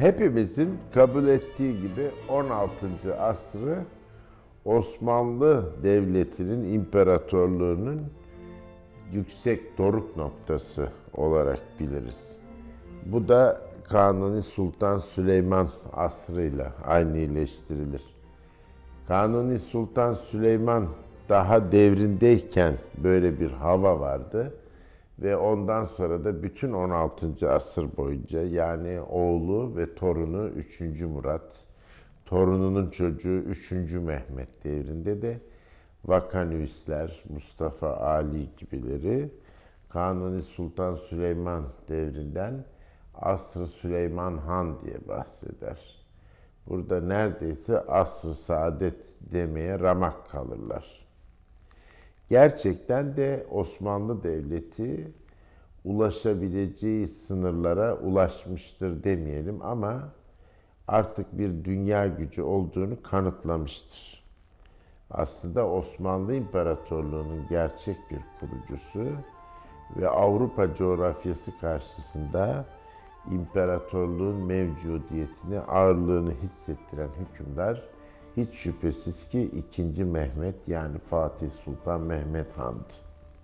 Hepimizin kabul ettiği gibi 16. asrı Osmanlı Devleti'nin imparatorluğunun yüksek doruk noktası olarak biliriz. Bu da Kanuni Sultan Süleyman asrıyla aynıleştirilir. Kanuni Sultan Süleyman daha devrindeyken böyle bir hava vardı ve ondan sonra da bütün 16. asır boyunca yani oğlu ve torunu 3. Murat, torununun çocuğu 3. Mehmet devrinde de Vakanüvisler, Mustafa Ali gibileri Kanuni Sultan Süleyman devrinden Asr-ı Süleyman Han diye bahseder. Burada neredeyse asr-ı saadet demeye ramak kalırlar. Gerçekten de Osmanlı Devleti ulaşabileceği sınırlara ulaşmıştır demeyelim ama artık bir dünya gücü olduğunu kanıtlamıştır. Aslında Osmanlı İmparatorluğu'nun gerçek bir kurucusu ve Avrupa coğrafyası karşısında imparatorluğun mevcudiyetini, ağırlığını hissettiren hükümdar hiç şüphesiz ki 2. Mehmet yani Fatih Sultan Mehmet Han'dı.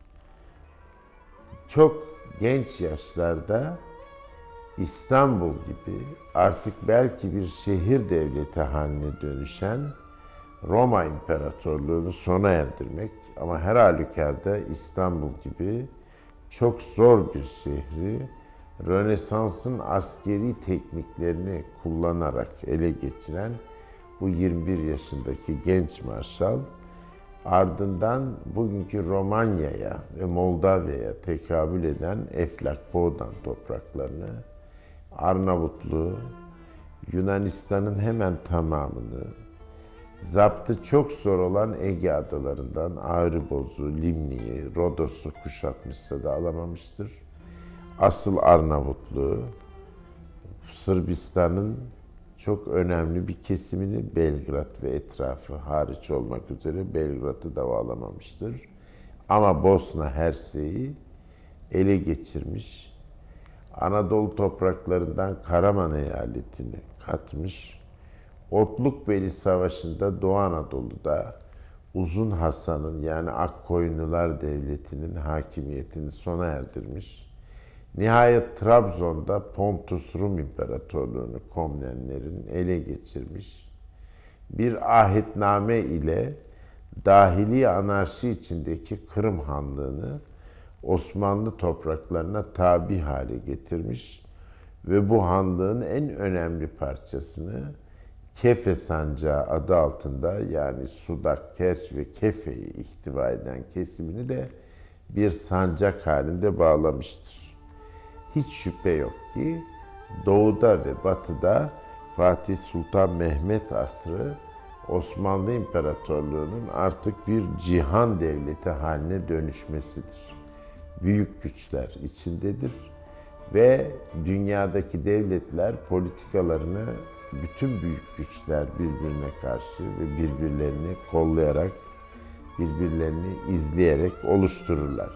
Çok genç yaşlarda İstanbul gibi artık belki bir şehir devleti haline dönüşen Roma İmparatorluğu'nu sona erdirmek ama her halükarda İstanbul gibi çok zor bir şehri Rönesans'ın askeri tekniklerini kullanarak ele geçiren bu 21 yaşındaki genç marşal ardından bugünkü Romanya'ya ve Moldavya'ya tekabül eden Eflak Boğdan topraklarını, Arnavutluğu, Yunanistan'ın hemen tamamını, zaptı çok zor olan Ege adalarından Ağrıboz'u, Limni'yi, Rodos'u kuşatmışsa da alamamıştır. Asıl Arnavutluğu, Sırbistan'ın çok önemli bir kesimini Belgrad ve etrafı hariç olmak üzere Belgrad'ı da alamamıştır. Ama Bosna Hersek'i ele geçirmiş, Anadolu topraklarından Karaman eyaletini katmış, Otlukbeli Savaşı'nda Doğu Anadolu'da Uzun Hasan'ın yani Akkoyunlular Devleti'nin hakimiyetini sona erdirmiş. Nihayet Trabzon'da Pontus Rum İmparatorluğu'nu Komnenlerin ele geçirmiş. Bir ahitname ile dahili anarşi içindeki Kırım Hanlığı'nı Osmanlı topraklarına tabi hale getirmiş ve bu hanlığın en önemli parçasını Kefe Sancağı adı altında yani Sudak, Kerç ve Kefe'yi ihtiva eden kesimini de bir sancak halinde bağlamıştır. Hiç şüphe yok ki doğuda ve batıda Fatih Sultan Mehmet asrı Osmanlı İmparatorluğu'nun artık bir cihan devleti haline dönüşmesidir. Büyük güçler içindedir ve dünyadaki devletler politikalarını bütün büyük güçler birbirine karşı ve birbirlerini kollayarak, birbirlerini izleyerek oluştururlar.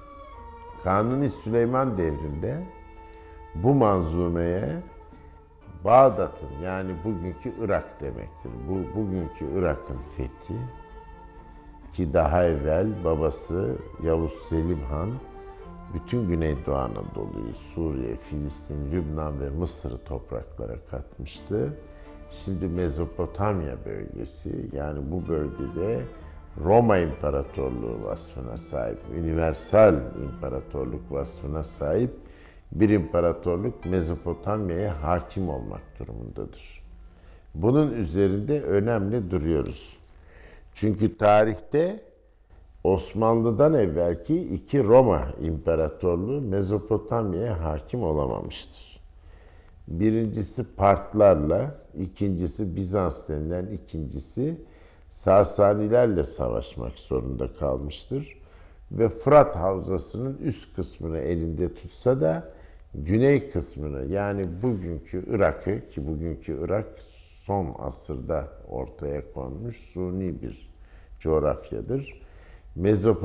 Kanuni Süleyman devrinde bu manzumeye Bağdat'ın yani bugünkü Irak demektir. Bugünkü Irak'ın fethi ki daha evvel babası Yavuz Selim Han bütün Güneydoğu Anadolu'yu, Suriye, Filistin, Lübnan ve Mısır'ı topraklara katmıştı. Şimdi Mezopotamya bölgesi yani bu bölgede Roma İmparatorluğu vasfına sahip, universal imparatorluk vasfına sahip bir imparatorluk Mezopotamya'ya hakim olmak durumundadır. Bunun üzerinde önemli duruyoruz. Çünkü tarihte Osmanlı'dan evvelki 2 Roma İmparatorluğu Mezopotamya'ya hakim olamamıştır. Birincisi Partlarla, ikincisi Bizans denilen ikincisi Sasanilerle savaşmak zorunda kalmıştır. Ve Fırat Havzası'nın üst kısmını elinde tutsa da güney kısmını yani bugünkü Irak'ı ki bugünkü Irak son asırda ortaya konmuş suni bir coğrafyadır.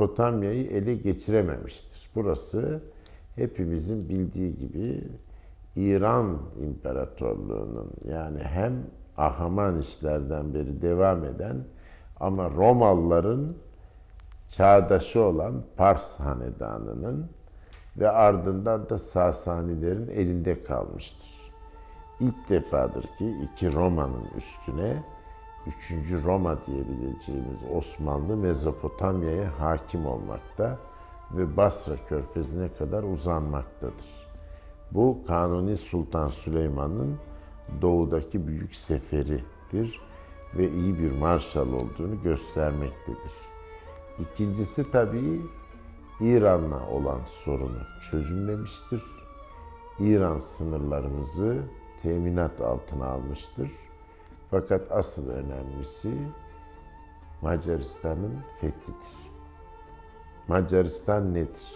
Mezopotamya'yı ele geçirememiştir. Burası hepimizin bildiği gibi İran İmparatorluğu'nun, yani hem Ahamanişlerden beri devam eden ama Romalıların çağdaşı olan Pars Hanedanı'nın ve ardından da Sasanilerin elinde kalmıştır. İlk defadır ki iki Roma'nın üstüne 3. Roma diyebileceğimiz Osmanlı Mezopotamya'ya hakim olmakta ve Basra Körfezi'ne kadar uzanmaktadır. Bu Kanuni Sultan Süleyman'ın doğudaki büyük seferidir ve iyi bir marşal olduğunu göstermektedir. İkincisi tabii İran'la olan sorunu çözümlemiştir. İran sınırlarımızı teminat altına almıştır. Fakat asıl önemlisi Macaristan'ın fethidir. Macaristan nedir?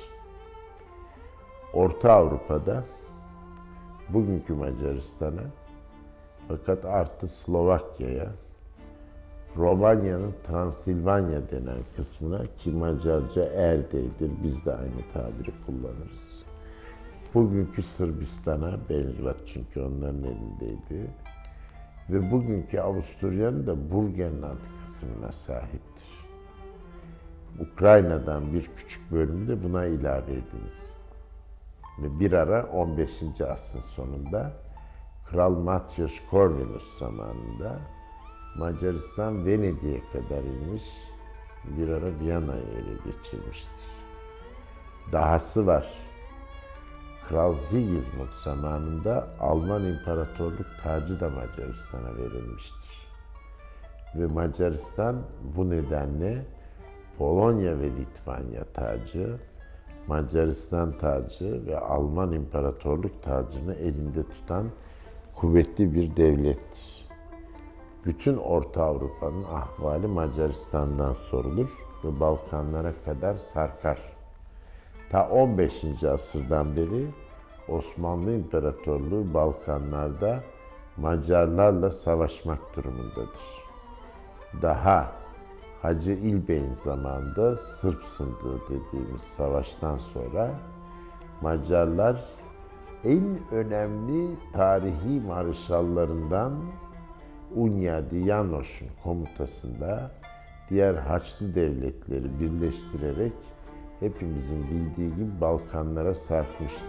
Orta Avrupa'da bugünkü Macaristan'a, fakat artı Slovakya'ya, Romanya'nın Transilvanya denen kısmına, ki Macarca Erde'dir, biz de aynı tabiri kullanırız. Bugünkü Sırbistan'a, Belgrad çünkü onların elindeydi. Ve bugünkü Avusturya'nın da Burgenland kısmına sahiptir. Ukrayna'dan bir küçük bölümü de buna ilave ediniz. Ve bir ara 15. asrın sonunda Kral Matyas Korvinus zamanında Macaristan Venedik'e kadar inmiş, bir ara Viyana'yı ele geçirmiştir. Dahası var. Kral Sigismund zamanında Alman İmparatorluk tacı da Macaristan'a verilmiştir. Ve Macaristan bu nedenle Polonya ve Litvanya tacı, Macaristan tacı ve Alman İmparatorluk tacını elinde tutan kuvvetli bir devlettir. Bütün Orta Avrupa'nın ahvali Macaristan'dan sorulur ve Balkanlara kadar sarkar. Ta 15. asırdan beri Osmanlı İmparatorluğu Balkanlarda Macarlarla savaşmak durumundadır. Daha Hacı İlbey'in zamanında Sırp Sındığı dediğimiz savaştan sonra Macarlar en önemli tarihi marşallarından Unyadi János'un komutasında diğer Haçlı devletleri birleştirerek hepimizin bildiği gibi Balkanlara sarkmıştır.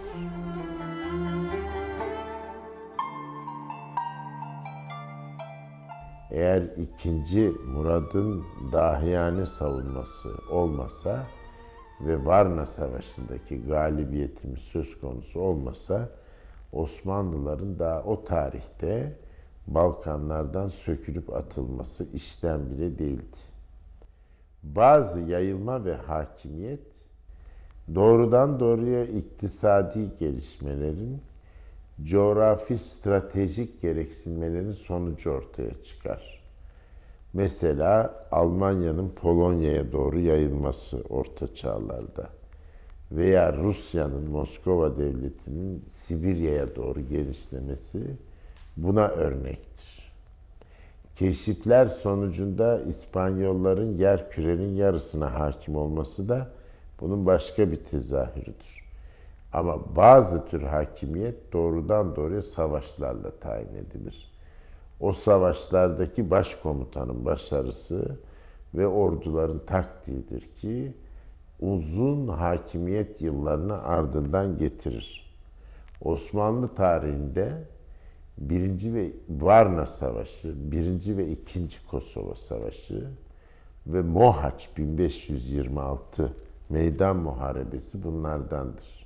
Eğer 2. Murad'ın dahiyane savunması olmasa ve Varna Savaşı'ndaki galibiyetimiz söz konusu olmasa, Osmanlıların daha o tarihte Balkanlardan sökülüp atılması işten bile değildi. Bazı yayılma ve hakimiyet doğrudan doğruya iktisadi gelişmelerin, coğrafi stratejik gereksinmelerin sonucu ortaya çıkar. Mesela Almanya'nın Polonya'ya doğru yayılması Orta Çağlar'da veya Rusya'nın Moskova Devleti'nin Sibirya'ya doğru genişlemesi buna örnektir. Keşifler sonucunda İspanyolların yerkürenin yarısına hakim olması da bunun başka bir tezahürüdür. Ama bazı tür hakimiyet doğrudan doğruya savaşlarla tayin edilir. O savaşlardaki başkomutanın başarısı ve orduların taktiğidir ki uzun hakimiyet yıllarını ardından getirir. Osmanlı tarihinde 1. ve Varna Savaşı, 1. ve 2. Kosova Savaşı ve Mohaç 1526 Meydan Muharebesi bunlardandır.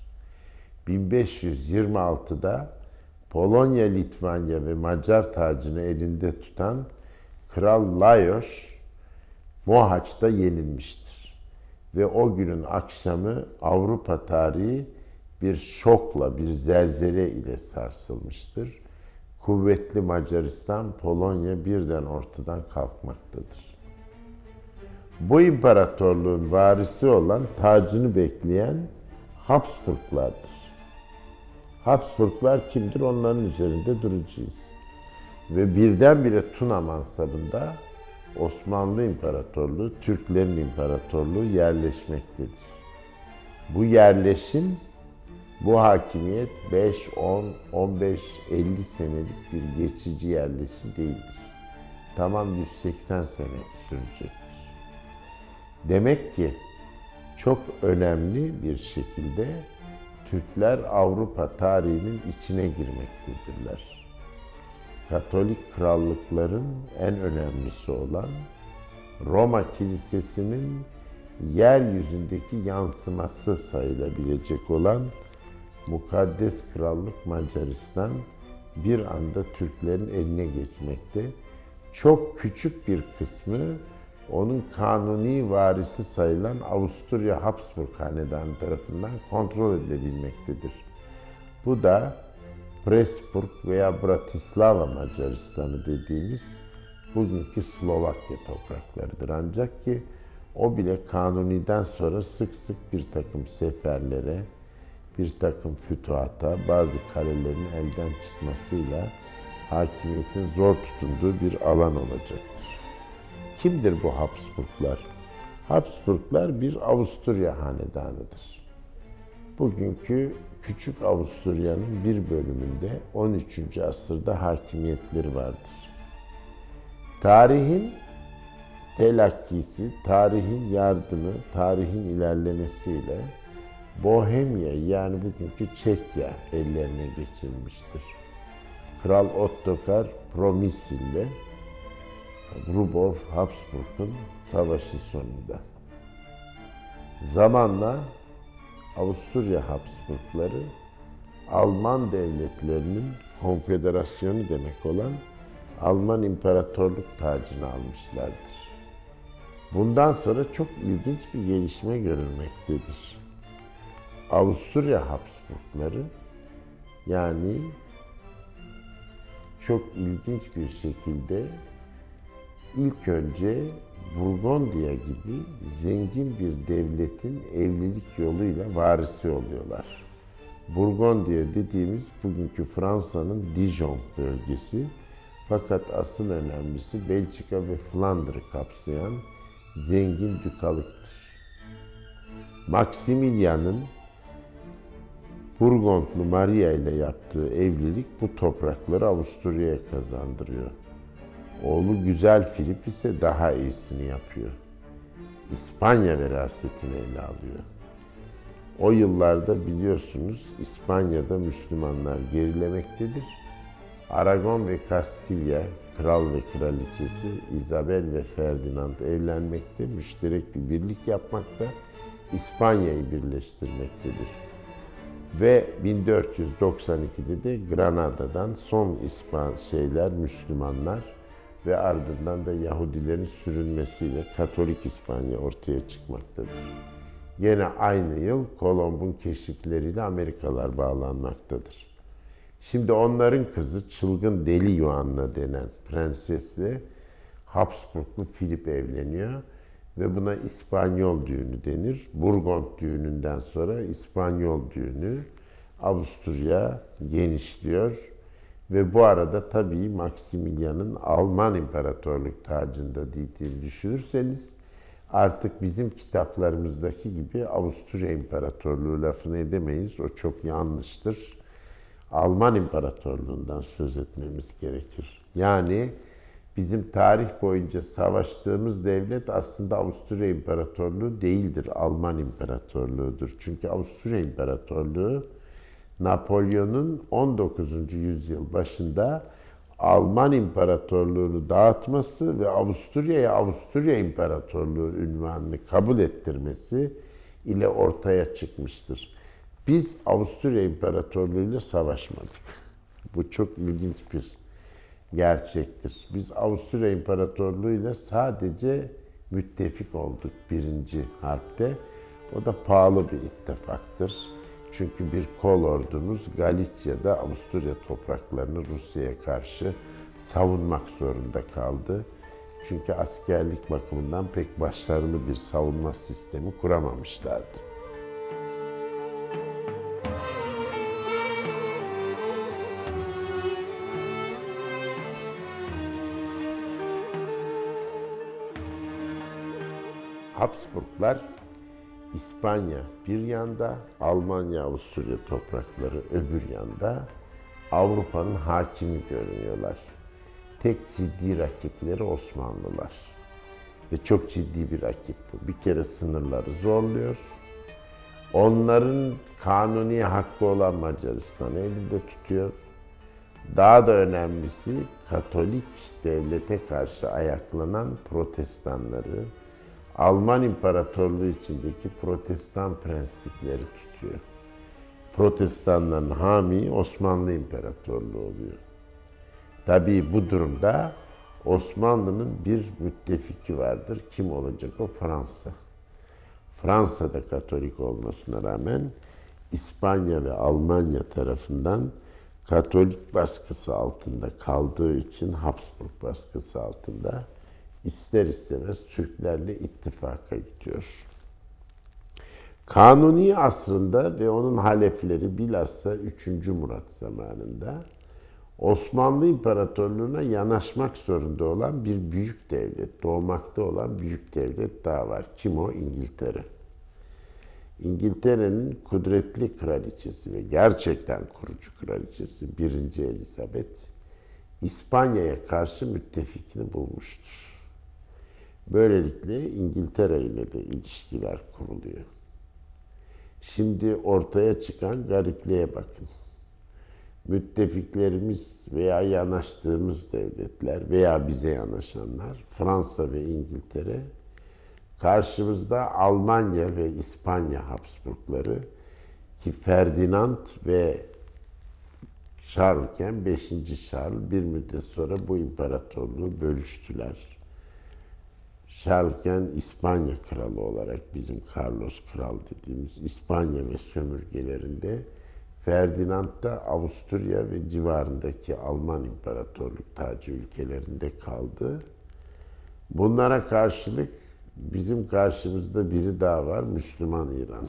1526'da Polonya, Litvanya ve Macar tacını elinde tutan Kral Lajos Mohaç'ta yenilmiştir. Ve o günün akşamı Avrupa tarihi bir şokla, bir zelzele ile sarsılmıştır. Kuvvetli Macaristan, Polonya birden ortadan kalkmaktadır. Bu imparatorluğun varisi olan, tacını bekleyen Habsburglardır. Habsburglar kimdir? Onların üzerinde duracağız. Ve birdenbire Tuna mansabında Osmanlı İmparatorluğu, Türklerin İmparatorluğu yerleşmektedir. Bu yerleşim Bu hakimiyet 5, 10, 15, 50 senelik bir geçici yerleşim değildir. Tamam 180 sene sürecektir. Demek ki çok önemli bir şekilde Türkler Avrupa tarihinin içine girmektedirler. Katolik krallıkların en önemlisi olan Roma Kilisesi'nin yeryüzündeki yansıması sayılabilecek olan Mukaddes Krallık Macaristan bir anda Türklerin eline geçmekte. Çok küçük bir kısmı onun kanuni varisi sayılan Avusturya Habsburg Hanedanı tarafından kontrol edilebilmektedir. Bu da Pressburg veya Bratislava Macaristanı dediğimiz bugünkü Slovakya topraklarıdır. Ancak ki o bile Kanuni'den sonra sık sık bir takım seferlere, bir takım fütuhata, bazı kalelerin elden çıkmasıyla hakimiyetin zor tutunduğu bir alan olacaktır. Kimdir bu Habsburglar? Habsburglar bir Avusturya hanedanıdır. Bugünkü Küçük Avusturya'nın bir bölümünde 13. asırda hakimiyetleri vardır. Tarihin telakkisi, tarihin yardımı, tarihin ilerlemesiyle Bohemya yani bugünkü Çekya ellerine geçirilmiştir. Kral Ottokar Promisil ile Rudolf Habsburg'un savaşı sonunda. Zamanla Avusturya Habsburgları Alman devletlerinin konfederasyonu demek olan Alman İmparatorluk tacını almışlardır. Bundan sonra çok ilginç bir gelişme görülmektedir. Avusturya Habsburgları yani çok ilginç bir şekilde ilk önce Burgondiya gibi zengin bir devletin evlilik yoluyla varisi oluyorlar. Burgondiya dediğimiz bugünkü Fransa'nın Dijon bölgesi, fakat asıl önemlisi Belçika ve Flandır'ı kapsayan zengin dükalıktır. Maximilian'ın Burgundlu Maria ile yaptığı evlilik bu toprakları Avusturya'ya kazandırıyor. Oğlu Güzel Filip ise daha iyisini yapıyor. İspanya verasetini ele alıyor. O yıllarda biliyorsunuz İspanya'da Müslümanlar gerilemektedir. Aragon ve Kastilya kral ve kraliçesi Isabel ve Ferdinand evlenmekte, müşterek bir birlik yapmakta, İspanya'yı birleştirmektedir. Ve 1492'de de Granada'dan son Müslümanlar ve ardından da Yahudilerin sürülmesiyle Katolik İspanya ortaya çıkmaktadır. Yine aynı yıl Kolomb'un keşifleriyle Amerikalar bağlanmaktadır. Şimdi onların kızı çılgın Deli Yuanna denen prensesle Habsburglu Filip evleniyor ve buna İspanyol düğünü denir. Burgund düğününden sonra İspanyol düğünü, Avusturya genişliyor ve bu arada tabii Maximilian'ın Alman İmparatorluk tacında diktiğini düşünürseniz artık bizim kitaplarımızdaki gibi Avusturya İmparatorluğu lafını edemeyiz. O çok yanlıştır. Alman İmparatorluğundan söz etmemiz gerekir. Yani bizim tarih boyunca savaştığımız devlet aslında Avusturya İmparatorluğu değildir, Alman İmparatorluğu'dur. Çünkü Avusturya İmparatorluğu Napolyon'un 19. yüzyıl başında Alman İmparatorluğu'nu dağıtması ve Avusturya'ya Avusturya İmparatorluğu unvanını kabul ettirmesi ile ortaya çıkmıştır. Biz Avusturya İmparatorluğu ile savaşmadık. Bu çok ilginç bir gerçektir. Biz Avusturya İmparatorluğu ile sadece müttefik olduk birinci harpte. O da pahalı bir ittifaktır. Çünkü bir kol ordumuz Galicia'da Avusturya topraklarını Rusya'ya karşı savunmak zorunda kaldı. Çünkü askerlik bakımından pek başarılı bir savunma sistemi kuramamışlardı. Habsburglar İspanya bir yanda, Almanya, Avusturya toprakları öbür yanda Avrupa'nın hakimi görünüyorlar. Tek ciddi rakipleri Osmanlılar. Ve çok ciddi bir rakip bu. Bir kere sınırları zorluyor. Onların kanuni hakkı olan Macaristan'ı elinde tutuyor. Daha da önemlisi Katolik devlete karşı ayaklanan protestanları, Alman İmparatorluğu içindeki protestan prenslikleri tutuyor. Protestanların hami Osmanlı İmparatorluğu oluyor. Tabii bu durumda Osmanlı'nın bir müttefiki vardır. Kim olacak o? Fransa. Fransa da Katolik olmasına rağmen İspanya ve Almanya tarafından Katolik baskısı altında kaldığı için, Habsburg baskısı altında ister istemez Türklerle ittifaka gidiyor. Kanuni asrında ve onun halefleri bilhassa 3. Murat zamanında Osmanlı İmparatorluğu'na yanaşmak zorunda olan bir büyük devlet, doğmakta olan büyük devlet daha var. Kim o? İngiltere. İngiltere'nin kudretli kraliçesi ve gerçekten kurucu kraliçesi 1. Elizabeth, İspanya'ya karşı müttefikini bulmuştur. Böylelikle İngiltere ile de ilişkiler kuruluyor. Şimdi ortaya çıkan garipliğe bakın. Müttefiklerimiz veya yanaştığımız devletler veya bize yanaşanlar, Fransa ve İngiltere, karşımızda Almanya ve İspanya Habsburgları ki Ferdinand ve Charles'ken 5. Charles bir müddet sonra bu imparatorluğu bölüştüler. Charles'ken İspanya kralı olarak bizim Carlos Kral dediğimiz İspanya ve sömürgelerinde, Ferdinand da Avusturya ve civarındaki Alman İmparatorluk tacı ülkelerinde kaldı. Bunlara karşılık bizim karşımızda biri daha var, Müslüman İran.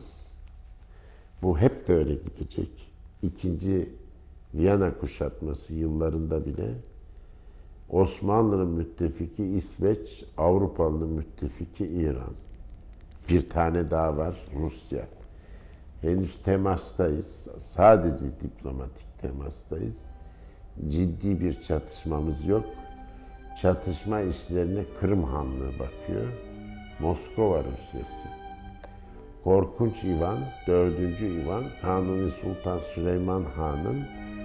Bu hep böyle gidecek. İkinci Viyana kuşatması yıllarında bile Osmanlı'nın müttefiki İsveç, Avrupalı'nın müttefiki İran. Bir tane daha var, Rusya. Henüz temastayız, sadece diplomatik temastayız. Ciddi bir çatışmamız yok. Çatışma işlerine Kırım Hanlığı bakıyor. Moskova Rusyası. Korkunç İvan, 4. İvan, Kanuni Sultan Süleyman Han'ın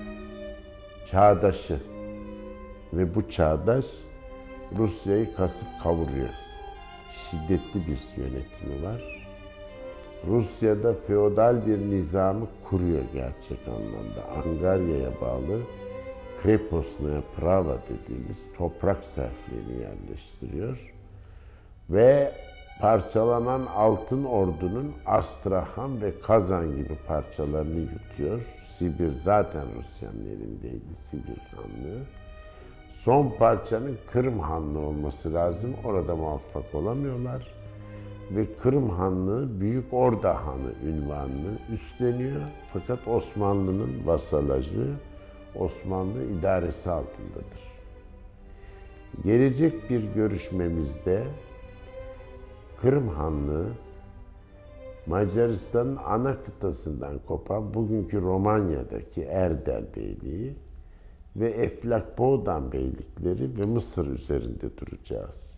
çağdaşı. Ve bu çağdaş Rusya'yı kasıp kavuruyor. Şiddetli bir yönetimi var. Rusya'da feodal bir nizamı kuruyor gerçek anlamda. Angarya'ya bağlı Kreposnaya Prava dediğimiz toprak serflerini yerleştiriyor. Ve parçalanan Altın Ordu'nun Astrahan ve Kazan gibi parçalarını yutuyor. Sibir zaten Rusya'nın elindeydi, Sibir Hanlığı. Son parçanın Kırım Hanlığı olması lazım. Orada muvaffak olamıyorlar. Ve Kırım Hanlığı Büyük Orda Hanı ünvanını üstleniyor. Fakat Osmanlı'nın vasalajı, Osmanlı idaresi altındadır. Gelecek bir görüşmemizde Kırım Hanlığı, Macaristan'ın ana kıtasından kopan bugünkü Romanya'daki Erdel Beyliği ve Eflak Boğdan Beylikleri ve Mısır üzerinde duracağız.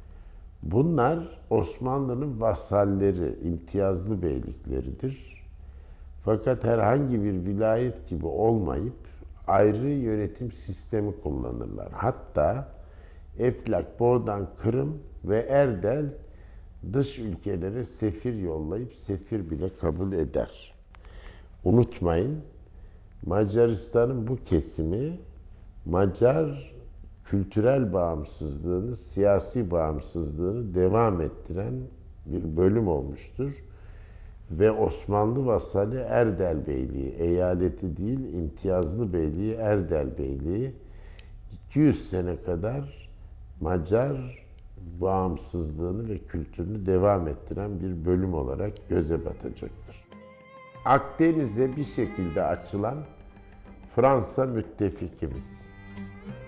Bunlar Osmanlı'nın vasalleri, imtiyazlı beylikleridir. Fakat herhangi bir vilayet gibi olmayıp ayrı yönetim sistemi kullanırlar. Hatta Eflak, Boğdan, Kırım ve Erdel dış ülkelere sefir yollayıp sefir bile kabul eder. Unutmayın, Macaristan'ın bu kesimi Macar kültürel bağımsızlığını, siyasi bağımsızlığını devam ettiren bir bölüm olmuştur. Ve Osmanlı vasali Erdel Beyliği, eyaleti değil imtiyazlı beyliği Erdel Beyliği 200 sene kadar Macar bağımsızlığını ve kültürünü devam ettiren bir bölüm olarak göze batacaktır. Akdeniz'e bir şekilde açılan Fransa müttefikimiz.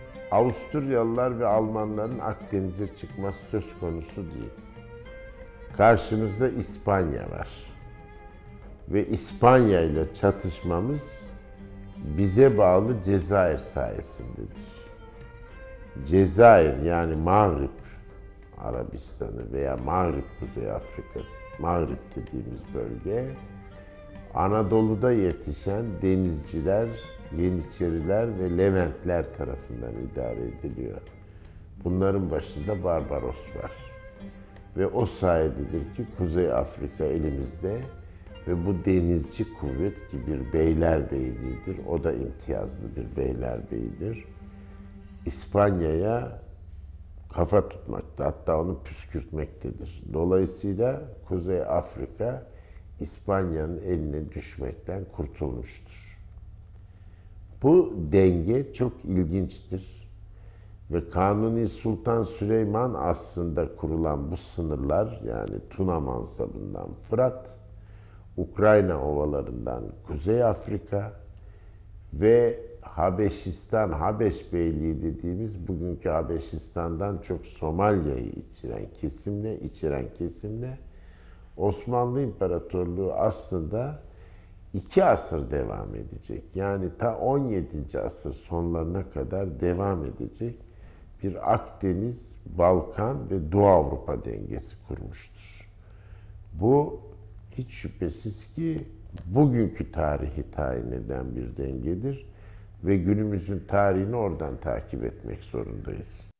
Avusturyalılar ve Almanların Akdeniz'e çıkması söz konusu değil. Karşımızda İspanya var. Ve İspanya ile çatışmamız bize bağlı Cezayir sayesindedir. Cezayir yani Mağrip Arabistan'ı veya Mağrip Kuzey Afrika, Mağrip dediğimiz bölge, Anadolu'da yetişen denizciler, Yeniçeriler ve Leventler tarafından idare ediliyor. Bunların başında Barbaros var. Ve o sayededir ki Kuzey Afrika elimizde ve bu denizci kuvvet ki bir beylerbeyliğidir. O da imtiyazlı bir beylerbeyidir. İspanya'ya kafa tutmakta, hatta onu püskürtmektedir. Dolayısıyla Kuzey Afrika İspanya'nın eline düşmekten kurtulmuştur. Bu denge çok ilginçtir. Ve Kanuni Sultan Süleyman aslında kurulan bu sınırlar, yani Tuna Mansabı'ndan Fırat, Ukrayna ovalarından Kuzey Afrika ve Habeşistan, Habeş Beyliği dediğimiz bugünkü Habeşistan'dan çok Somalya'yı içeren kesimle Osmanlı İmparatorluğu aslında 2 asır devam edecek. Yani ta 17. asır sonlarına kadar devam edecek bir Akdeniz, Balkan ve Doğu Avrupa dengesi kurmuştur. Bu hiç şüphesiz ki bugünkü tarihi tayin eden bir dengedir ve günümüzün tarihini oradan takip etmek zorundayız.